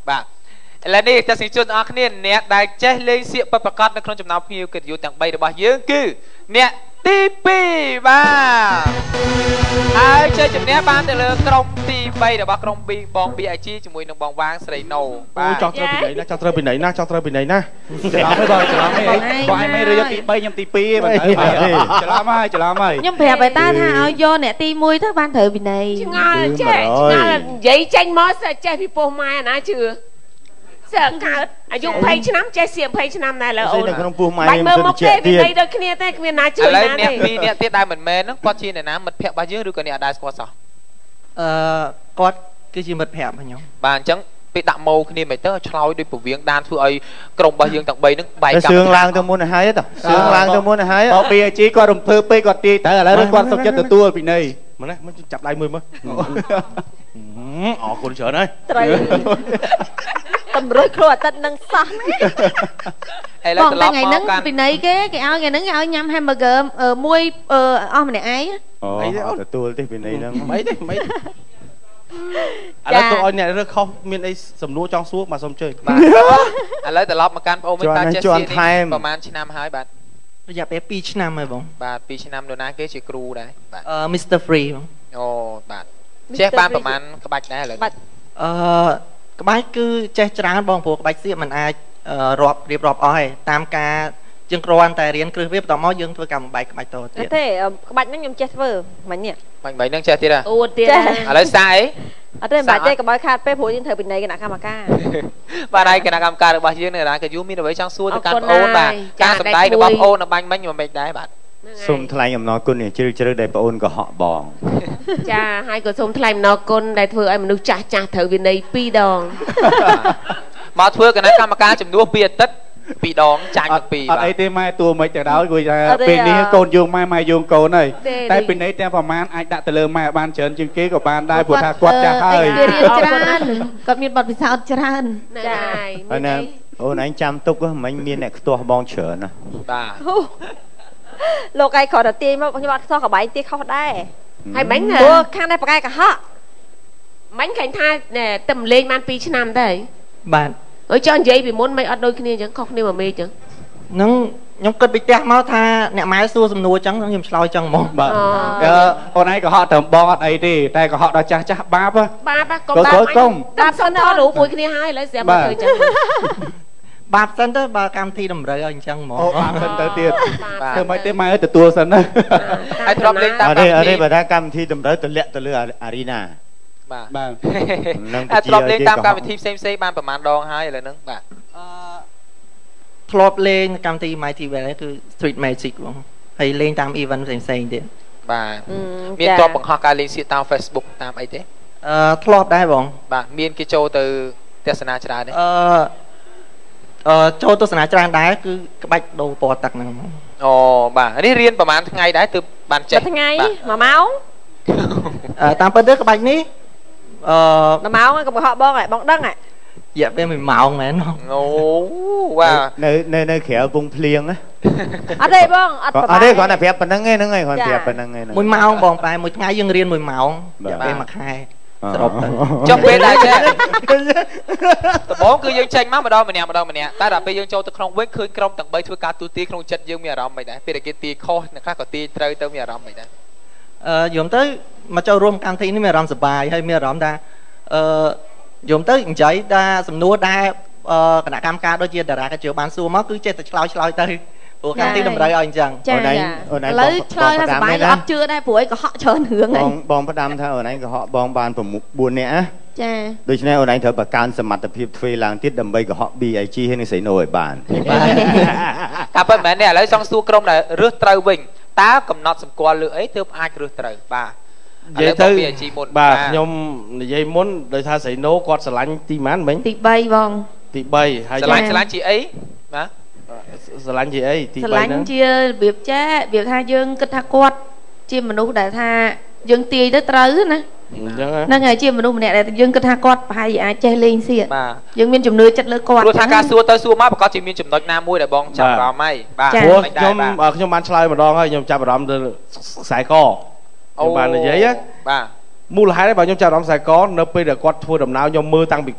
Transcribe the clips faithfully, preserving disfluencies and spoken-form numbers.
បាទឥឡូវនេះទស្សនិកជនអរគ្នាអ្នកដែលចេះលេងសៀកពិតប្រាកដនៅក្នុងចំណោមភ្ញៀវកិត្តិយសទាំងបីរបស់យើងគឺអ្នកទីពីរបាទហើយជ័យជំនះបានទៅលើក្រុមទីបីរបស់ក្រុម B បង ប៊ី អាយ ជី ជាមួយនឹងបងវាងស្រីណូបាទចង់ត្រូវពីណីណាចង់ត្រូវពីណីណាចង់ត្រូវពីណីណាច្រឡំហើយបងច្រឡំហើយបងឯងមិនរើយកទីបីខ្ញុំទីពីរបងទៅច្រឡំហើយច្រឡំហើយខ្ញុំប្រាប់ឲ្យតាថាឲ្យយកអ្នកទីមួយទៅបានត្រូវពីណីឆ្ងល់ចេះឆ្ងល់និយាយចេញមកស្អីចេះពីពោះម៉ែណាជឿសើកើតអាយុยี่สิบឆ្នាំចេះសៀមยี่สิบឆ្នាំដែរលើអូនក្នុងពោះម៉ែខ្ញុំមើលមកទេពីនេះដូចគ្នាទេគ្មានណាជួយណាទេឥឡូវអ្នកពីរអ្នកទៀតដែលមិនមែនហ្នឹងគាត់ជាអ្នកណាមិត្តភក្តិរបស់យើងឬក៏អ្នកអត់ដែរស្គាល់សោះអឺគាត់គឺជាមិត្តភក្តិរបស់ខ្ញុំបាទអញ្ចឹងពេលដាក់ម៉ូគ្នាមិនទៅឆ្លោយដោយពវៀងដានធ្វើឲ្យក្រុមរបស់យើងទាំងបីហ្នឹងបែកកម្មសឿងឡើងទៅមុនហើយតសឿងឡើងទៅមុនហើយបង ប៊ី អាយ ជី គាត់រំភើបពេកគាត់ទាយទៅឥឡូវគាត់សុខចិត្តទទួលពីនេះមកណាមកចាប់ដៃមួយមើលអរគុណច្រើនហើយត្រូវតម្រុយខ្លួនអាទិត្យនឹងសោះហ្នឹងឥឡូវត្រឡប់មកកាន់ពីណីគេគេឲ្យថ្ងៃហ្នឹងគេឲ្យញ៉ាំ hamburger មួយអស់ម្នាក់ឯងអូទទួលទេពីណីហ្នឹងមិនទេមិនឥឡូវទៅឲ្យអ្នករើសខុសមានអីសំណួរចង់សួរបាទសូមអញ្ជើញបាទឥឡូវត្រឡប់មកកាន់បងអូនវិញតើចេះសៀកនេះប្រហែលឆ្នាំហើយបាទរយៈពេលពីរឆ្នាំហើយបងបាទពីរឆ្នាំនរណាគេជាគ្រូដែរបាទអឺ Mister Free បងអូបាទចេះបានប្រហែលក្បាច់ដែរឥឡូវអឺក្បាច់គឺចេះច្រើនបងព្រោះក្បាច់សៀកมันអាចរាប់រៀបរាប់អស់ហើយតាមការយើងគ្រាន់តែរៀនគ្រឹះវាបន្តមកយើងធ្វើកម្មបែកក្បាច់តទៀតទេក្បាច់ហ្នឹងខ្ញុំចេះធ្វើមិញនេះបាញ់បាញ់ហ្នឹងចេះទៀតហ៎អូទៀតឥឡូវសាអីអត់ទេមិនបាច់ទេកុំឲ្យខាតពេលព្រោះយើងត្រូវពិន័យគណៈកម្មការបាទហើយគណៈកម្មការរបស់យើងនៅរាជកាយមានអ្វីចង់សួរទៅកាន់បងអូនបាទការសម្ដែងរបស់បងអូននៅបាញ់មិញមិនមែនដែរបាទសូមថ្លែងអំណរគុណជ្រៅជ្រៅដែលបងអូនកុហកបងចាហើយក៏សូមថ្លែងអំណរគុណដែលធ្វើឲ្យមនុស្សចាស់ចាស់ត្រូវវិន័យពីរដងមកធ្វើគណៈកម្មការជំនួសពីអាទិត្យពីរដងចាញ់ទៅពីរអត់អីទេម៉ែតួមិនទៅដល់គួយថាពេលនេះកូនយើងម៉ែម៉ែយើងកូនហើយតែពីនេះទាំងប្រមាណអាចដាក់ទៅលើម៉ែបានច្រើនជាងគេក៏បានដែរព្រោះថាគាត់ចាស់ហើយគេរៀនច្រើនគាត់មានបទពិសោធន៍ច្រើនចាអូនអូនឯងចាំទុកមិញមានអ្នកខ្ទាស់បងច្រើនណាបាទលោកឯងគ្រាន់តែទាញមកខ្ញុំអត់ខ្ទាស់កបែងទាញខុសដែរហើយមិញព្រោះខាងនេះប្រកែកកុហកមិញឃើញថាតែលេងបានពីរឆ្នាំទៅបាទអើចង់និយាយពីមុនមិនអត់ដូចគ្នាអញ្ចឹងខុសគ្នាមួយមេអញ្ចឹងហ្នឹងខ្ញុំគិតពីផ្ទះមកថាអ្នកម៉ែសួរសំណួរអញ្ចឹងខ្ញុំឆ្លើយអញ្ចឹងហ្មងបាទអូនឯងកុហកត្រឹមបងអត់អីទេតែកុហកដល់ចាស់ចាស់បាបបាបកុំបាបកុំបាបសិនថតរូបមួយគ្នាហើយឥឡូវស្រាប់មកធ្វើអញ្ចឹងបាបសិនទៅបើកម្មវិធីតម្រូវឲ្យអញ្ចឹងហ្មងអូបាបសិនទៅទៀតធ្វើមិនទេម៉ែទទួលសិនណាហើយធ្លាប់លេងតាមអត់ទេអត់ទេបើថាកម្មវិធីតម្រូវទម្លាក់ទៅលើអារីណាបាទបាទហើយធ្លាប់លេងតាមកម្មវិធីផ្សេងផ្សេងបានប្រហែលដងហើយឥឡូវហ្នឹងបាទអឺធ្លាប់លេងកម្មវិធី Mighty Well គឺ Street Magic បងហើយលេងតាម event ផ្សេងផ្សេងទៀតបាទមានតបបង្ហោះការលេងសៀកតាម Facebook តាមអីទេអឺធ្លាប់ដែរបងបាទមានគេចូលទៅទស្សនាច្រើនទេអឺអឺចូលទស្សនាច្រើនដែរគឺក្បាច់ដូរពណ៌ទឹកហ្នឹងអូបាទនេះរៀនប្រហែលថ្ងៃដែរទើបបានចេះថ្ងៃមួយម៉ោងអឺតាមពិតទៅក្បាច់នេះអឺមួយម៉ោងកុំកុហកបងឯងបងដឹងហ៎រយៈពេលមួយម៉ោងមែនអូបាទនៅនៅនៅក្រៅពងភ្លៀងណាអត់ទេបងអត់អត់ទេគាត់តែប្រាប់ប៉ុណ្្នឹងឯងហ្នឹងឯងគាត់ប្រាប់ប៉ុណ្្នឹងឯងមួយម៉ោងបងតែមួយថ្ងៃយើងរៀនមួយម៉ោងរយៈពេលមួយខែសរុបទៅចុះពេលដែរចេះដំបូងគឺយើងចេញមកម្ដងម្នាក់ម្ដងម្នាក់តែដល់ពេលយើងចូលទៅក្នុងវិញឃើញក្រុមទាំងបីធ្វើការទូទាក្នុងចិត្តយើងមានអារម្មណ៍មិនដែរពេលដែលគេទាខុសអ្នកខ្លះក៏ទាត្រូវទៅមានអារម្មណ៍មិនដែរអឺយំទៅមកចូលរួមកម្មវិធីនេះមានអារម្មណ៍សប្បាយហើយមានអារម្មណ៍ថាអឺយំទៅនិយាយថាសំណួរដែលគណៈកម្មការដូចជាតារាកាជឿបានសួរមកគឺចេះតែឆ្លើយឆ្លើយទៅព្រោះកម្មវិធីតម្រូវឲ្យអញ្ចឹងអូនឯងអូនឯងឥឡូវឆ្លើយថាសប្បាយអត់ជឿដែរព្រោះអីកុហកច្រើនរឿងហ្នឹងបងបងផ្ដាំថាអូនឯងកុហកបងបានបួននាក់ណាចាដូច្នេះអូនឯងត្រូវបង្កើនសមត្ថភាពធ្វើឡើងទៀតដើម្បីកុហក ប៊ី អាយ ជី ហើយនឹងស្រីណូឲ្យបានតែប៉ុន្មាននេះឥឡូវចង់សួរក្រុមដែលរើសត្រូវវិញតើកំណត់សម្គាល់លើអីទើបអាចរើសត្រូវបាទនិយាយទៅបាទខ្ញុំនិយាយមុនដោយថាស្រីណូគាត់ស្រឡាញ់ទីម៉ានមិញទីបីបងទីបីហើយស្រឡាញ់ស្រឡាញ់ជាអីបាទស្រឡាញ់ជាអីទីបីហ្នឹងស្រឡាញ់ជារបៀបចេះរបៀបថាយើងគិតថាគាត់ជាមនុស្សដែលថាយើងទាយទៅត្រូវណាហ្នឹងហើយជាមនុស្សម្នាក់ដែលយើងគិតថាគាត់ប្រហែលជាអាចចេះលេងសៀកយើងមានជំនឿចិត្តលើគាត់ព្រោះថាការសួរទៅសួរមកប្រកាសជាមានចំណុចណាមួយដែលបងចាប់អារម្មណ៍ហើយបាទព្រោះខ្ញុំខ្ញុំបានឆ្លើយម្ដងហើយខ្ញុំចាប់អារម្មណ៍ទៅខ្សែកខ្ញុំបាននិយាយបាទមូលហេតុឯងបើខ្ញុំចាប់អារម្មណ៍ខ្សែកនៅពេលដែលគាត់ធ្វើដំណើរខ្ញុំមើលតាំងពីគាត់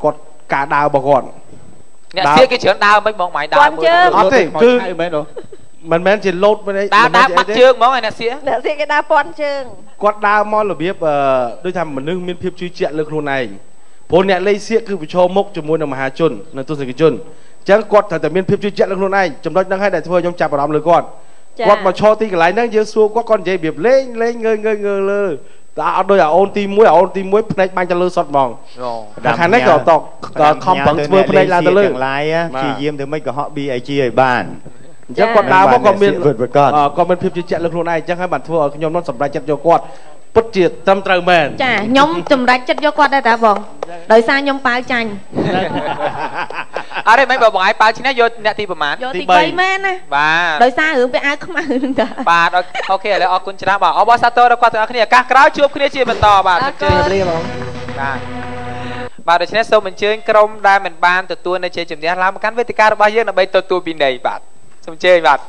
cả đào bà con nè xia cái chuyện đào mấy bọn mày đào quan chưa ở thế cứ mình men chỉ lột bên đấy đào đào bắt chương món này nè xia nè xia cái đào quan chương quát đào món là biết đôi thằng mình nương miên phiếp truy chuyện lực luôn này phố nè lấy xia cứ bị cho mốc cho mua nằm hà chun là tôi sẽ cái chun chẳng quát thằng miên phiếp truy chuyện lực luôn này trong đó đang hay đại thôi trong chạp vào đám lời con quát mà cho tí cái lái năng dưa xua quát con dây biệp lên lên ngơ ngơ ngơ lơ ta đôi à ôn tim muối à ôn tim muối này ban cho lơ sọt mỏng khả năng có tọc không bằng vừa này là lơ lái á chỉ diêm thì mấy cái họ bị ai chi ở bàn chắc con đào có con miền con miền phim chuyện chuyện lực luôn này chắc hai bạn thua nhóm nó sập ra chặt cho quạt bất triệt tâm trời mền chà nhóm sập ra chặt cho quạt đây ta vòng đời xa nhóm bao chanh ở đây mấy bà bọn ai bao chính vô nè thì bà mán vô thì bay men nè và đời xa hướng về ai không ai hướng ta bà okแล้วออกคุณชนะบอกอ๋อบอสเตอร์เราควาตัวគ្នាកាសក្រោយជួបគ្នាជាបន្តបាទជឿលីបងបាទបាទដូច្នេះសូមអញ្ជើញក្រុមដែលមិនបានទទួលនៅជ័យជំនះឡើងមកកាន់វេទិការបស់យើងដើម្បីទទួលពីនៃបាទសូមអញ្ជើញបាទ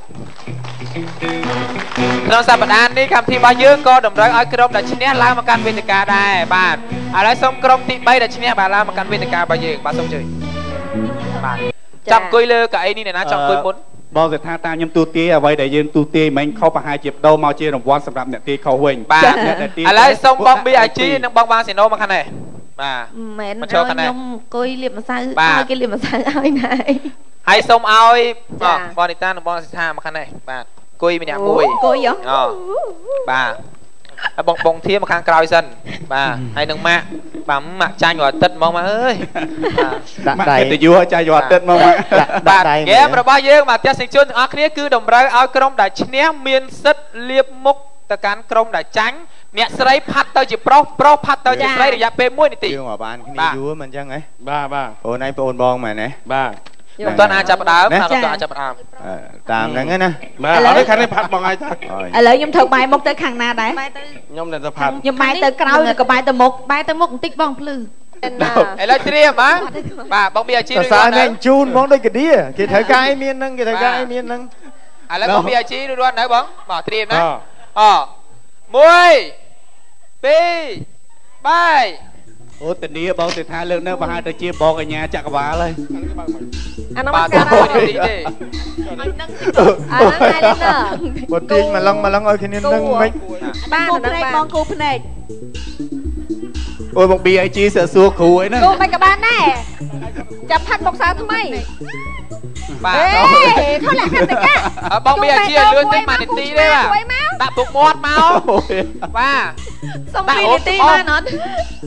ក្នុងសប្តាហ៍នេះកម្មវិធីរបស់យើងក៏តម្រូវឲ្យក្រុមដែលឈ្នះឡើងមកកាន់វេទិកាដែរបាទឥឡូវសូមក្រុមទី3ដែលឈ្នះបានឡើងមកកាន់វេទិការបស់យើងបាទសូមអញ្ជើញបាទចាំអង្គុយលើកៅអីនេះអ្នកណាចង់អង្គុយមុនបងសិដ្ឋាតាមខ្ញុំទូទាយអ្វីដែលយើងទូទាយមិញខុសប្រហែលជាបដូរមកជារង្វាន់សម្រាប់អ្នកទាយខុសវិញបាទឥឡូវសូមបងប៊ីអាជីនិងបងបាងសេណូមកខាងនេះបាទមែនខ្ញុំអង្គុយលាបម្សៅឲ្យគេលាបម្សៅឲ្យណែហើយសូមឲ្យបងនីតានិងបងសិដ្ឋាមកខាងនេះបាទអង្គុយម្នាក់មួយអង្គុយហ៎បាទហើយបងបងធៀមមកខាងក្រោយសិនបាទហើយនឹងម៉ាក់បាទម៉ាក់ចាញ់រាល់អាទិត្យហ្មងម៉ាក់អើយបាទម៉ាក់ទៅយូរចាញ់រាល់អាទិត្យហ្មងម៉ាក់បាទហ្គេមរបស់យើងបាទទស្សនិកជនទាំងអស់គ្នាគឺតម្រូវឲ្យក្រុមដែលឈ្នះមានសិទ្ធិលាបមុខទៅកាន់ក្រុមដែលចាញ់អ្នកស្រីផាត់ទៅជាប្រុសប្រុសផាត់ទៅជាស្រីរយៈពេលមួយនាទីយើងមកបានគ្នាយូរមិនអញ្ចឹងហ៎បាទបាទបងឯងបងបងមែនទេបាទមិនទាន់អាចចាប់ដើមមិនទាន់អាចចាប់ដើមតាមហ្នឹងណាបាទឥឡូវខាងនេះផាត់បងឲ្យតាឥឡូវខ្ញុំធ្វើបាយមុខទៅខាងណាដែរខ្ញុំនៅតែផាត់ខ្ញុំបាយទៅក្រោយឬក៏បាយទៅមុខបាយទៅមុខបន្តិចបងភ្លឺឥឡូវត្រៀមហ៎បាទបងមានអាជីពដូចគាត់ទៅជូនហ្មងដូចកាឌីគេត្រូវការឲ្យមានហ្នឹងគេត្រូវការឲ្យមានហ្នឹងឥឡូវបងមានអាជីពរួចនៅបងបាទត្រៀមណាអមួយពីរបាយអូតានីបងសិដ្ឋាលើកនៅប្រហែលទៅជាបងកញ្ញាចក្រវាលហើយអានោះមកការនេះទេអានឹងអានឹងហើយលេណាបើទាញម្លឹងម្លឹងឲ្យគ្នានឹងមិនបានដល់បងគូភ្នែកអូយបងប៊ីអាយជីសើសួរគ្រូអីហ្នឹងគូមិនក៏បានដែរចាប់ផាត់មុខសាថ្មីបាទខលខតិកាបងប៊ីអាយជីលឿនតិចមួយនាទីទេបាទដាក់ពុកមាត់មកបាទសុំពីរនាទីបានអត់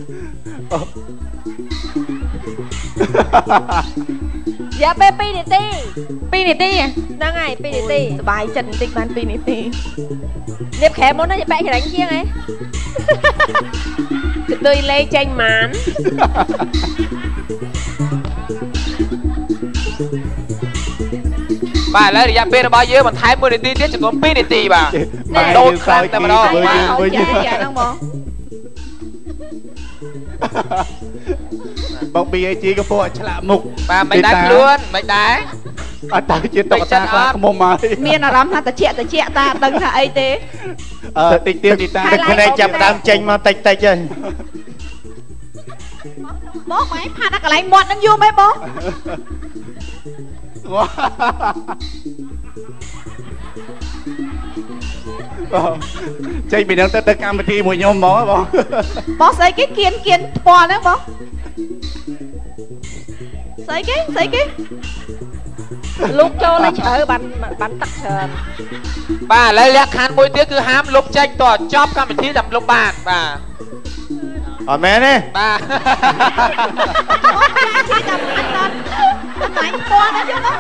យ៉ាពេលពីរនាទីពីរនាទីហ្នឹងហើយពីរនាទីសុបាយចិត្តបន្តិចបានពីរនាទីលាបក្រែមមុនណាបែកច្រាញ់ជាងហ៎ដូចលេចេញម៉ានបាទឥឡូវរយៈពេលរបស់យើងបន្ថែមមួយនាទីទៀតចំនួនពីរនាទីបាទដូតខ្លាំងតែម្ដងបាទហ្នឹងបងបងប៊ីអេជីក៏ពោះឆ្លាក់មុខបាទមិនដែរខ្លួនមិនដែរអត់ទៅជាតុកតាខ្លាខ្មុំហើយមានអារម្មណ៍ថាតិចតិចតាអត់ដឹងថាអីទេអឺតិចទៀតទីតាទឹកភ្នែកចាប់ដើមចេញមកតិចតិចហើយបងម៉ែផាត់ដល់កន្លែងមាត់នឹងយូរមែនបងចេញពីនឹងទៅទៅកម្មវិធីមួយខ្ញុំហ្មងបងបងស្អីគេគៀនគៀនថ្ពាល់ហ្នឹងបងស្អីគេស្អីគេលុបចូលឲ្យជ្រៅបានបានទឹកច្រើនបាទឥឡូវលក្ខខណ្ឌមួយទៀតគឺហាមលុបចេញតចប់កម្មវិធីតាមលុបបានបាទអត់មែនទេបាទជីតាមអត់ដល់តែពណ៌ណាចឹង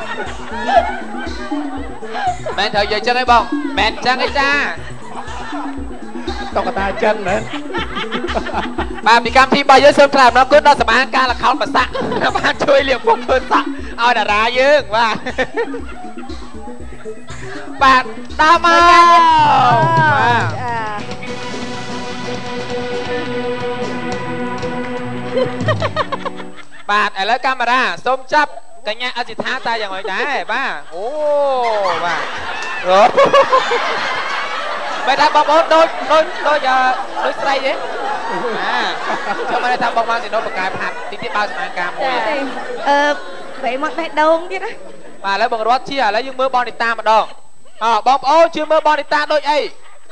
មែនត្រូវនិយាយចឹងឯងបងមែនចឹងឯចាតុកតាចឹងមែនបាទពីកម្មវិធីរបស់យើងសូមថ្លែងអំណរគុណដល់សមាជិកល្ខោនប្រសាក់បានជួយលាបពុកធ្វើសាក់ឲ្យតារាយើងបាទបាទដល់មកបាទឥឡូវកាមេរ៉ាសូមចាប់កញ្ញាអសិដ្ឋាតាយ៉ាងម៉េចដែរបាទអូបាទ vậy ta bong ôn đôi đôi đôi giờ đôi say vậy à cho mà ta bong mang thì đôi một cái hạt tí tí bao sang cam ờ vậy mặt đây đâu chứ đó mà lấy bằng rót chia lấy những mưa bon đi ta mà đo à bong ôn chưa mưa bon đi ta đôi ấy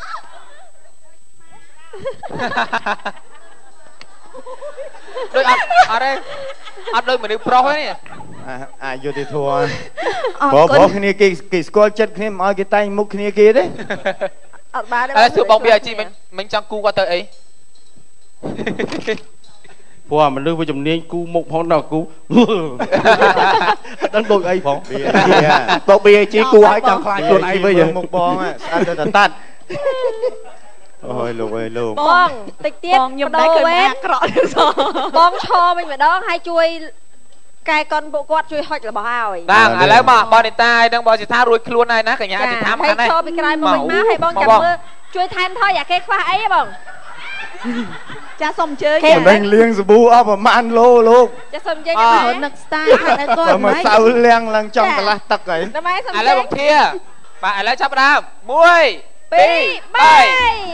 đôi ăn ở đây ăn đôi mình đi pro ấy nè à vô thì thua bỏ bỏ cái này cái cái score chất cái mà cái tay múc cái kia đấy à sự bóng bia chị mình mình chẳng cu qua tới ấy phù mình đưa vào chùm niên cu một phong nào cu đánh đôi ấy phong bóng bia chỉ cu hãy chẳng khai tuần ấy bây giờ một bóng á sao tôi tận tắt ôi lục ơi lục bong tịch tiếp nhầm đấy cười mà cọ bong cho mình phải đó hay chui cái con bộ quạt chui hoạch là bỏ ao đang à lấy mà bọn này ta đang bọn chị tha ruồi luôn này ná cả nhà chị thám hay cho bị cái mà mình má hay bong chậm mưa chui than thôi à cái khoa ấy bong cha xong chơi mình đang liêng rồi bu ấp mà man lô luôn cha xong chơi như vậy nực style hay là con mà sao liêng lần trong cái lá tắc ấy à lấy bằng kia bà à lấy chấp đam muôi pi bay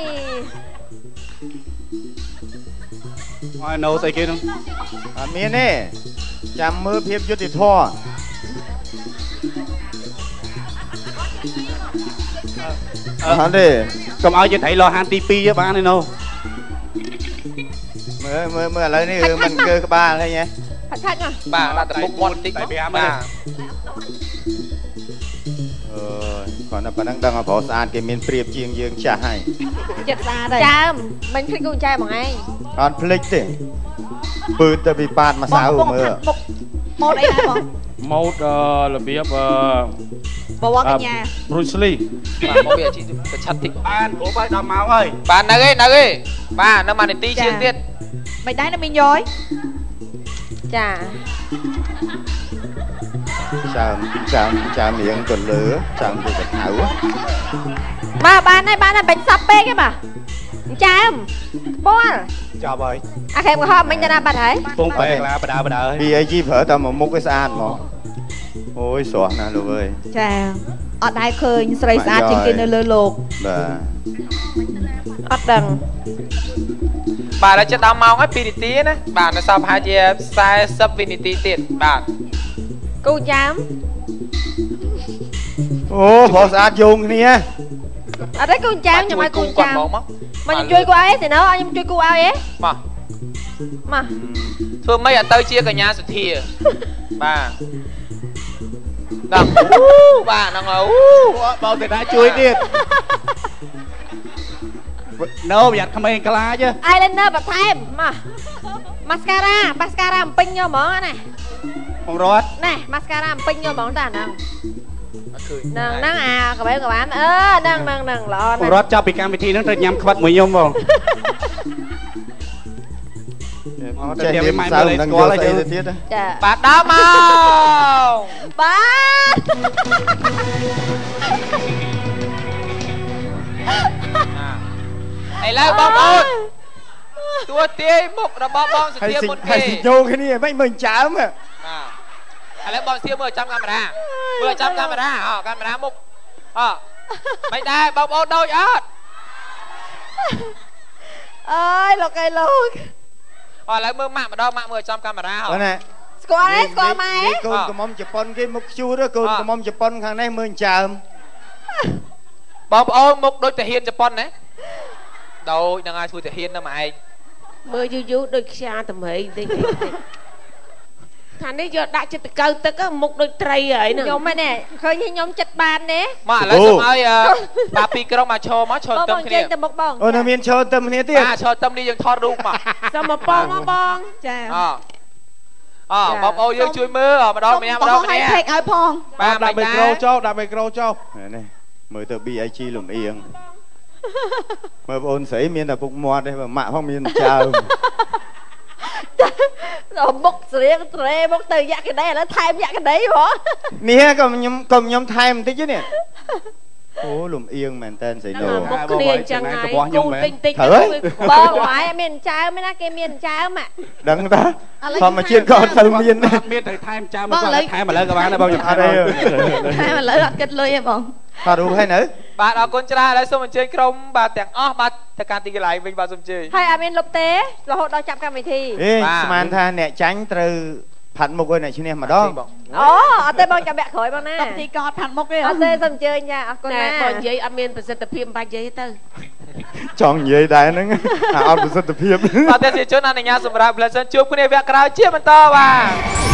ai nấu say kia không à miên nè chạm mưa phim vô thì thua à đi cầm ai cho thấy lo han tivi với bạn này đâu mưa mưa mưa lấy này mình cơ cái ba đây nhé thật thật à bà là tập một con tích bà ờ còn là bạn đang đang ở phố sàn cái miền Priệp chiêng dương trả hay chật ra đây cha mình thích con trai bằng ai còn flick thì bự từ bị bạn mà sao mưa một đây này bóng một là biết bỏ qua cái nhà Bruce Lee bà có việc chị phải chặt thịt bạn của bạn đào máu ơi bạn nào ghê nào ghê bà nó mà này tí chiên tiết mày đáy nó mình nhói chà chào chào chào miệng tuần lửa chào từ cái thảo ba ba này ba này bánh sắp bê cái mà cha em bố chào bơi à kèm cái hôm mình cho nam bạn thấy phong bè là bà đào bà đào vì ấy chi phở tao mà múc cái sàn mà ôi xóa nè luôn ơi chà ở đây khơi như sấy sát trên kia nơi lơ lột bà ở đằng bà là chất đau mau hết pin tí nè bà nó sao hai chị sai sub vinity tiền bà cô chám ô phố sàn dùng cái này ở đấy cô chám nhưng mà cô chám mà nhung chui cô ấy thì nó nhung chui cô ao ấy mà mà thường mấy ở tới chia cả nhà sự thìa bà đằng bà nó ngầu bao giờ đã chui đi nấu giặt không ai cả lá chứ eyeliner bật thêm mà mascara mascara pin nhau mở này không rót này mascara pin nhau mở ta nè nâng nâng à các bạn các bạn ơ nâng nâng nâng lọ không rót cho bị cam bị thi nó nhắm khát mũi nhôm vào chạy đêm sao đang vô tay rồi tiết á bà đá mau bà này là bom ôn tua tia mục là bom bom sự tia một hay xịt nhô cái này mấy mình chám à à lấy bom tia mười trăm camera mười trăm camera à camera mục à mấy đây bom ôn đâu ớt ơi lộc cây lộc à lấy mưa mạng mà đâu mạng mười trăm camera hả nè score đấy score mày con có mong Japan cái mục chu đó con có mong Japan thằng này mình chám bom ôn mục đôi thể hiện Japan đấy đôi đừng ai thui thể hiện đâu mà anh mưa du du đôi xa tầm hệ đi thằng ấy giờ đã chết câu tức á một đôi tray ấy nè nhóm mày nè khơi như nhóm chặt bàn nè mà lấy xong ai bà pi cái mà cho má cho tâm cái này một bông ôi nó miên cho tâm này tiếc à cho tâm đi dừng thọt đúng mà sao mà bong á bong chà à à bom ôi dương chui mưa mà đâu mày mà đâu mày nè hay ai phong ba đạp bê câu cho đạp bê câu cho này mới từ bi ai chi lùm yên mà ôn sấy miên là bụng mọt đây mà mạ phong miên chào rồi bốc riêng tre bốc từ dạ cái đấy là thay dạ cái đấy hả nè cầm nhóm cầm nhóm thay một tí chứ nè ô lùm yên màn tên sấy nổ bốc liền chẳng ai cô tinh tinh bơ ngoại miền trái mới nói cái miền trái mà đắng ta còn mà chiên con sao miên miên thầy thay cha mà thay mà lấy các bạn nó bao nhiêu thay mà lấy kết lôi em bông ថតរូបហើយនៅបាទអរគុណច្រើនហើយសូមអញ្ជើញក្រុមបាទទាំងអស់បាទទៅកាន់ទីកន្លែងវិញបាទសូមអញ្ជើញហើយអត់មានលុបទេរហូតដល់ចាប់កម្មវិធីអេស្មានថាអ្នកចាញ់ត្រូវផាត់មុខឲ្យអ្នកឈ្នះម្ដងអូអត់ទេបងចាំបាក់ក្រោយបងណាកម្មវិធីក៏អត់ផាត់មុខទេអត់ទេសូមអញ្ជើញចាអរគុណណាបងនិយាយអត់មានប្រសិទ្ធភាពបាច់និយាយទៅចង់និយាយដែរហ្នឹងអត់ប្រសិទ្ធភាពបាទតែជាជនអនុញ្ញាតសម្រាប់ Blessing ជួបគ្នាវគ្គក្រោយជាបន្តបាទ